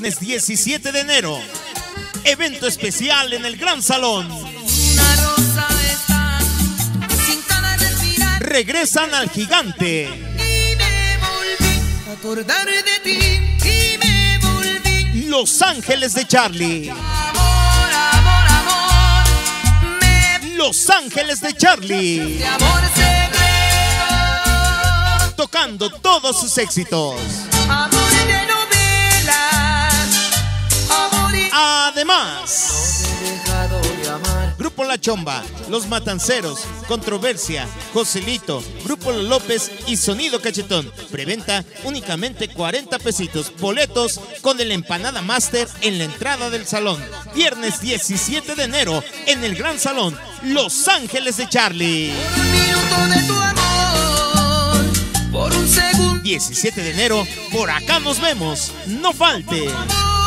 Viernes 17 de enero. Evento especial en el Gran Salón. Una rosa está sin ganas de respirar. Regresan al Gigante. Y me volví a acordar de ti. Y me volví. Los Ángeles de Charlie. Amor, amor, amor. Los Ángeles de Charlie. De amor secreto. Tocando todos sus éxitos. Amor de novelas. Amor y... Además, No te he dejado de amar. Grupo La Chomba, Los Matanceros, Controversia, Joselito, Grupo Los López y Sonido Cachetón. Preventa únicamente 40 pesitos. Boletos con el Empanada Master en la entrada del salón. Viernes 17 de enero en el Gran Salón. Los Ángeles de Charlie. Por un minuto de tu amor. Por un segundo. 17 de enero, por acá nos vemos. No falte. Amor.